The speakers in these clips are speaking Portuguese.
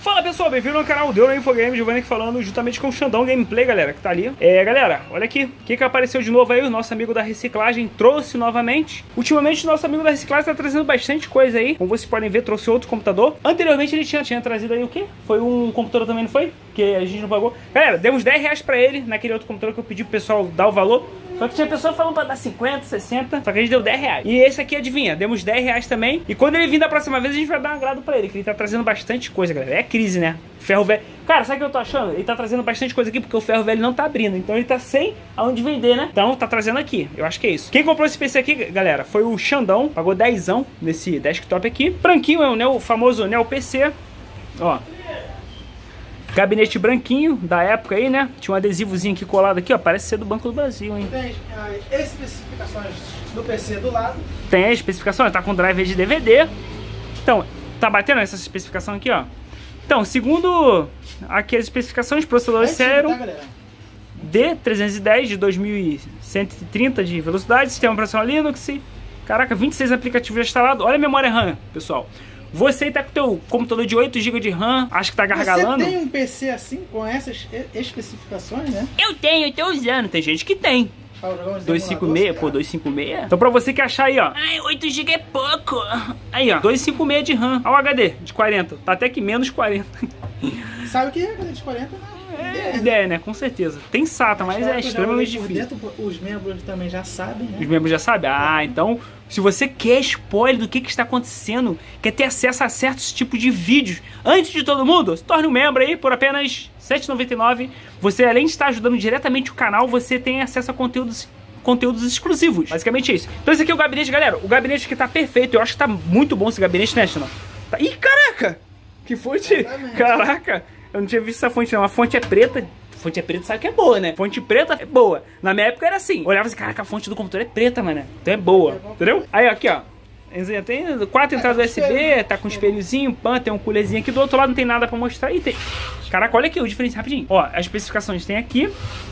Fala pessoal, bem-vindo ao canal Deu no Infogames, Giovanni aqui falando juntamente com o Xandão Gameplay, galera, que tá ali. Galera, olha aqui, o que apareceu de novo aí, o nosso amigo da reciclagem trouxe novamente. Ultimamente o nosso amigo da reciclagem tá trazendo bastante coisa aí, como vocês podem ver, trouxe outro computador. Anteriormente ele tinha trazido aí o quê? Foi um computador também, não foi? Que a gente não pagou. Galera, demos 10 reais pra ele, naquele outro computador que eu pedi pro pessoal dar o valor. Só que tinha pessoa falando pra dar 50, 60, só que a gente deu 10 reais. E esse aqui, adivinha, demos 10 reais também. E quando ele vir da próxima vez, a gente vai dar um agrado pra ele, que ele tá trazendo bastante coisa, galera. É crise, né? Ferro velho. Cara, sabe o que eu tô achando? Ele tá trazendo bastante coisa aqui porque o ferro velho não tá abrindo. Então ele tá sem aonde vender, né? Então tá trazendo aqui. Eu acho que é isso. Quem comprou esse PC aqui, galera, foi o Xandão. Pagou 10zão nesse desktop aqui. Branquinho, é o famoso Neo PC. Ó. Gabinete branquinho, da época aí, né? Tinha um adesivozinho aqui colado aqui, ó. Parece ser do Banco do Brasil, hein? Tem as especificações do PC do lado. Tem as especificações, tá com drive de DVD. Então, tá batendo essas especificações aqui, ó. Então, segundo aqui as especificações, processador Celeron D310 de 2130 de velocidade, sistema operacional Linux. Caraca, 26 aplicativos já instalados. Olha a memória RAM, pessoal. Você tá com o teu computador de 8 GB de RAM, acho que tá gargalando. Você tem um PC assim, com essas especificações, né? Eu tô usando, tem gente que tem. 256, pô, 256. Então pra você que achar aí, ó. Ai, 8 GB é pouco. Aí, ó, 256 de RAM. Olha o HD de 40, tá até que menos 40. Sabe o que é HD de 40? Ideia, né? Com certeza. Tem SATA, mas é extremamente difícil. Os membros também já sabem, né? Os membros já sabem? Ah, então, se você quer spoiler do que está acontecendo, quer ter acesso a certos tipos de vídeos antes de todo mundo, se torne um membro aí por apenas R$ 7,99. Você, além de estar ajudando diretamente o canal, você tem acesso a conteúdos exclusivos. Basicamente é isso. Então esse aqui é o gabinete, galera. O gabinete aqui tá perfeito. Eu acho que tá muito bom esse gabinete, né, Xandão? Tá... Ih, caraca! Que fonte? Exatamente. Caraca! Eu não tinha visto essa fonte não. A fonte é preta. Fonte é preta, sabe que é boa, né? Fonte preta é boa. Na minha época era assim. Olhava assim, caraca, a fonte do computador é preta, mano. Então é boa. Entendeu? Aí, aqui, ó. Tem 4 entradas USB, tá com um espelhozinho, pan, tem um coolerzinho aqui. Do outro lado não tem nada pra mostrar. E tem... Caraca, olha aqui o diferencial rapidinho. Ó, as especificações tem aqui.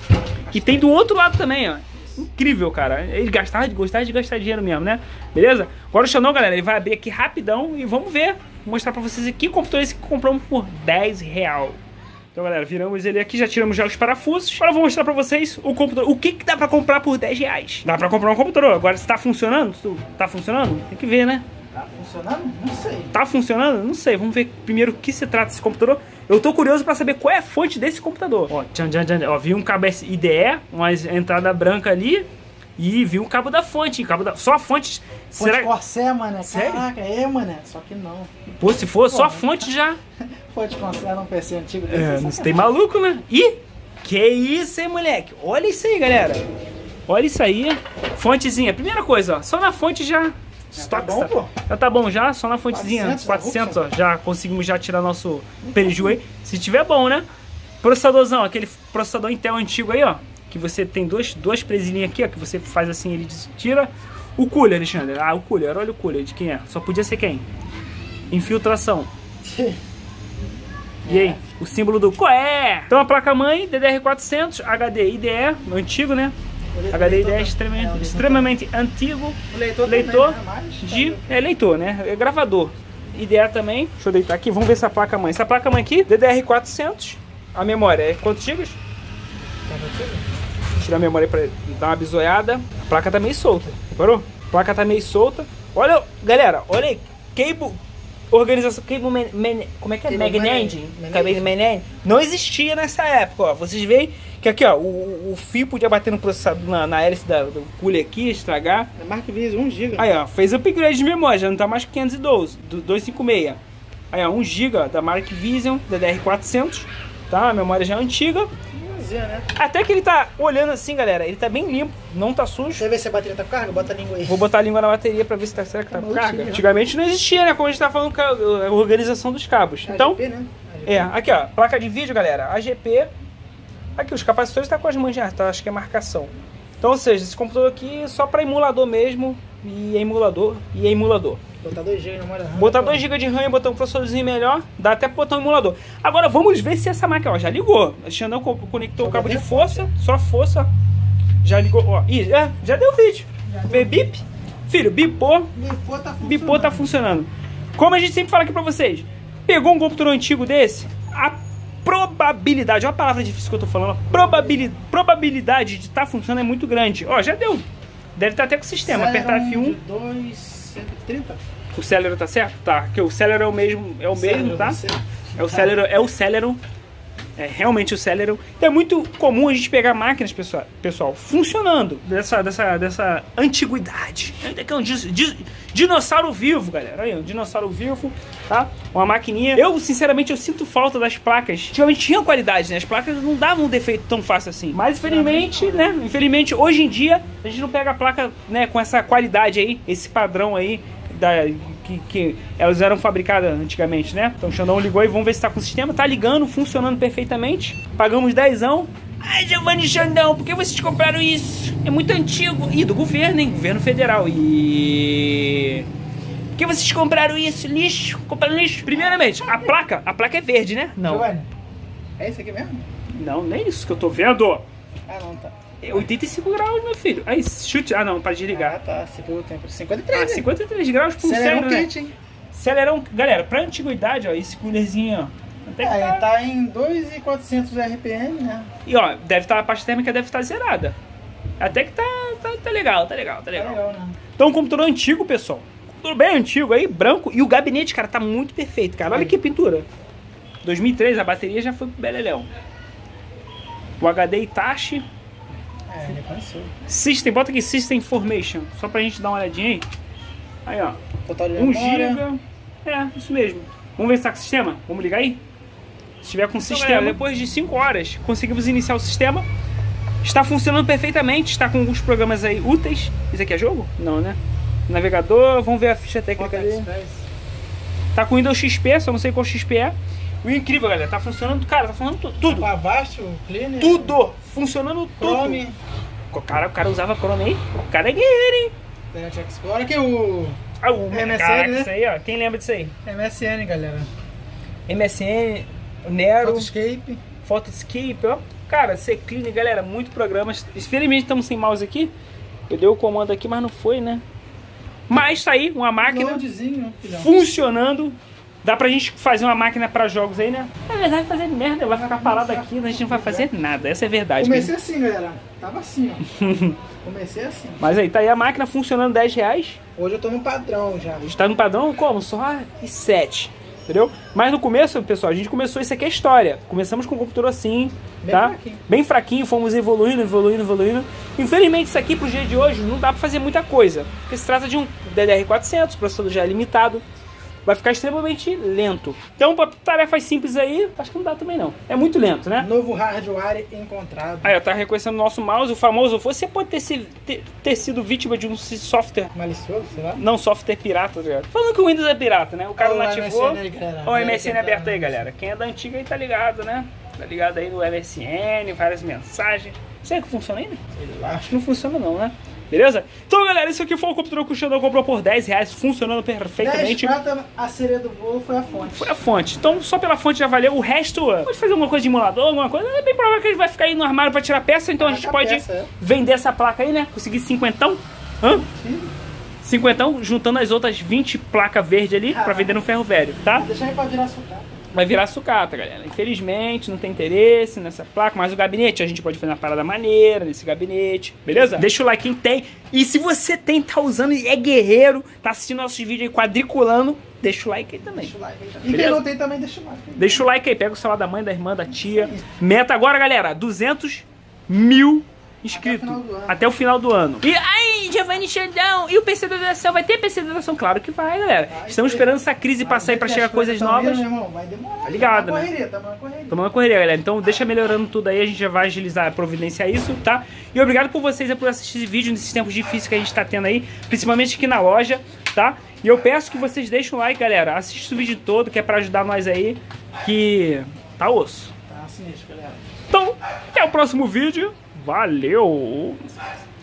E tem do outro lado também, ó. Incrível, cara. Ele gostava de gastar dinheiro mesmo, né? Beleza? Agora o Xandão, galera, ele vai abrir aqui rapidão e vamos ver. Vou mostrar pra vocês aqui o computador esse que compramos por 10 real. Então, galera, viramos ele aqui, já tiramos já os parafusos. Agora eu vou mostrar pra vocês o computador. O que dá pra comprar por 10 reais? Dá pra comprar um computador. Agora, se tá funcionando, tá funcionando, tem que ver, né? Tá funcionando? Não sei. Tá funcionando? Não sei. Vamos ver primeiro o que se trata desse computador. Eu tô curioso pra saber qual é a fonte desse computador. Ó, ó, vi um cabo IDE, uma entrada branca ali. E vi um cabo da fonte, só a fonte. Fonte Corsair, mané. Sério? Caraca, mané. Só que não. Pô, se for só a fonte já. Fonte Corsair num PC antigo desse. Não tem maluco, né? Ih, que isso, hein, moleque? Olha isso aí, galera. Olha isso aí. Fontezinha. Primeira coisa, ó. Só na fonte já. Tá bom, pô. Já tá bom já, só na fontezinha. 400 ó. Já conseguimos já tirar nosso preju aí. Se tiver bom, né? Processadorzão, aquele processador Intel antigo aí, ó. Que você tem duas presilhinhas aqui, ó, que você faz assim, ele tira. O cooler, Alexandre. Ah, o cooler, olha o cooler, de quem é? Só podia ser quem? Infiltração. E aí? O símbolo do Coé. Então a placa-mãe, DDR400, HD IDE, no antigo, né? HD IDE é extremamente antigo. Leitor também, né? Leitor, né? É gravador. IDE também. Deixa eu deitar aqui, vamos ver essa placa-mãe. Essa placa-mãe aqui, DDR400. A memória é quantos gigas? Tirar a memória pra dar uma bisoiada. A placa tá meio solta, reparou? A placa tá meio solta. Olha, galera, olha aí. Cable, organização, cable, como é que é? Magnetic. Não existia nessa época, ó. Vocês veem que aqui, ó, o fio podia bater no processador, na hélice do cooler aqui, estragar. É Mark Vision, 1 GB. Aí, ó, fez upgrade de memória, já não tá mais 512, 256. Aí, ó, 1 GB da Mark Vision, DDR400, tá? A memória já é antiga. Né? Até que ele tá olhando assim, galera, ele tá bem limpo, não tá sujo. Quer ver se a bateria tá com carga? Bota a língua aí. Vou botar a língua na bateria pra ver se tá, será que tá com carga. Antigamente não existia, né? Como a gente tá falando, a organização dos cabos. Então, AGP, né? aqui ó, placa de vídeo, galera, AGP. Aqui, os capacitores tá com as manchas, tá, acho que é marcação. Então, ou seja, esse computador aqui é só pra emulador mesmo, e emulador. Botar 2 GB de memória RAM. Botar 2 GB de RAM e botar um processorzinho melhor, dá até pra botar um emulador. Agora vamos ver se essa máquina, ó, já ligou. O Xandão conectou o cabo de força, só força. Já ligou, ó. Ih, já deu vídeo. Bip. Filho, bipou. Bipou tá funcionando. Como a gente sempre fala aqui pra vocês, pegou um computador antigo desse, a probabilidade, olha a palavra difícil que eu tô falando, probabilidade de estar funcionando é muito grande. Ó, já deu. Deve estar até com o sistema. Apertar F1. 230. O Celeron tá certo? Tá. Porque o Celeron é o mesmo, tá? É o Celeron. É realmente o Celeron. Então é muito comum a gente pegar máquinas, pessoal, funcionando dessa antiguidade. Ainda que é um dinossauro vivo, galera. Aí, um dinossauro vivo, tá? Uma maquininha. Sinceramente, eu sinto falta das placas. Antigamente tinha qualidade, né? As placas não davam um defeito tão fácil assim. Mas infelizmente, né? Infelizmente, hoje em dia, a gente não pega a placa, né, com essa qualidade aí, esse padrão aí que elas eram fabricadas antigamente, né? Então o Xandão ligou e vamos ver se tá com o sistema. Tá ligando, funcionando perfeitamente. Pagamos 10ão. Ai, Giovanni Xandão, por que vocês compraram isso? É muito antigo. Ih, do governo, hein? Governo federal. E... por que vocês compraram isso? Lixo? Compraram lixo? Primeiramente, a placa é verde, né? Não. Giovanni, é isso aqui mesmo? Não, nem isso que eu tô vendo. Ah, não, tá. É 85 graus, meu filho. Aí, chute. Ah, não, para desligar. Ah, tá. Segundo tempo. 53, Ah, 53 graus por Celerão sério, né? quente, hein? Celerão, galera, pra antiguidade, ó, esse coolerzinho, ó. Até que Tá em 2.400 RPM, né? E ó, a parte térmica deve estar zerada. Até que tá legal, tá legal. Tá legal, né? Então, um computador antigo, pessoal. Computador bem antigo aí, branco. E o gabinete, cara, tá muito perfeito, cara. Olha que pintura. 2003, a bateria já foi pro beleléu. O HD Itachi. Reconheceu. System, bota aqui System Information. Só pra gente dar uma olhadinha aí. Aí, ó. Total de 1 memória. GB. É, isso mesmo. Vamos ver se tá com o sistema? Vamos ligar aí? Se tiver com o sistema, galera, depois de 5 horas, conseguimos iniciar o sistema. Está funcionando perfeitamente. Está com alguns programas aí úteis. Isso aqui é jogo? Não, né? Navegador, vamos ver a ficha técnica dele. Tá com Windows XP, só não sei qual XP é. O incrível, galera, tá funcionando, cara, tá funcionando tudo. Tá Avast, o Cleaner. Tudo! Funcionando Chrome. tudo. O cara usava Chrome aí. O cara é guerreiro, hein? Internet Explorer, aqui o MSN, caraca, né? isso aí, ó. Quem lembra disso aí? MSN, galera. MSN, Nero, Photoscape, ó. Cara, C-Clean, galera, muito programas. Infelizmente estamos sem mouse aqui. Eu dei o comando aqui, mas não foi, né? Mas tá aí, uma máquina funcionando. Dá pra gente fazer uma máquina pra jogos aí, né? Na verdade, fazer merda, vai ficar parado aqui, a gente não vai fazer nada. Essa é a verdade. Comecei assim, galera. Tava assim, ó. Comecei assim. Mas aí, tá aí a máquina funcionando, R$10. Hoje eu tô no padrão já. A gente tá no padrão como? Só i7. Entendeu? Mas no começo, pessoal, a gente começou, isso aqui é história. Começamos com um computador assim, tá? Bem fraquinho, fomos evoluindo. Infelizmente isso aqui pro dia de hoje não dá pra fazer muita coisa. Porque se trata de um DDR400, o processador já é limitado. Vai ficar extremamente lento. Então, para tarefas simples aí, acho que não dá também não. É muito lento, né? Novo hardware encontrado. Aí, ó, tá reconhecendo o nosso mouse, o famoso. Você pode ter sido vítima de um software malicioso, sei lá? Não, software pirata, tá ligado? Falando que o Windows é pirata, né? O cara não ativou. Olha o MSN aberto aí, galera. Quem é da antiga aí tá ligado, né? Tá ligado aí no MSN, várias mensagens. Será que funciona ainda? Sei lá. Acho que não funciona não, né? Beleza? Então, galera, isso aqui foi o computador que o Xandão comprou por R$10, funcionando perfeitamente. 10 prata, a cereja do bolo foi a fonte. Foi a fonte. Então, só pela fonte já valeu. O resto, pode fazer alguma coisa de emulador, alguma coisa. É bem provável que ele vai ficar aí no armário pra tirar peça. Então, a gente pode vender essa placa aí, né? Conseguir 50. Hã? 50, juntando as outras 20 placas verdes ali pra vender no ferro velho, tá? Deixa aí pra virar sucata. Vai virar sucata, galera. Infelizmente, não tem interesse nessa placa. Mas o gabinete, a gente pode fazer uma parada maneira nesse gabinete. Beleza? Deixa o like quem tem. E se você tem, tá usando e é guerreiro, tá assistindo nossos vídeos aí quadriculando, deixa o like aí também. Deixa o like aí também. E quem não tem também, deixa o like aí. Deixa o like aí. Pega o celular da mãe, da irmã, da tia. Meta agora, galera, 200 mil inscritos. Até o final do ano. E aí, Giovanni Xandão, e o PC da doação? Vai ter PC da doação? Claro que vai, galera. Estamos esperando essa crise passar aí pra chegar coisas novas. Vai demorar. Tá ligado, né? Estamos na correria, galera. Então deixa melhorando tudo aí, a gente já vai agilizar, providenciar isso, tá? E obrigado por vocês por assistir esse vídeo nesses tempos difíceis que a gente tá tendo aí, principalmente aqui na loja, tá? E eu peço que vocês deixem o like, galera. Assista o vídeo todo, que é pra ajudar nós aí, que tá osso. Tá sinistro, galera. Então, até o próximo vídeo. Valeu!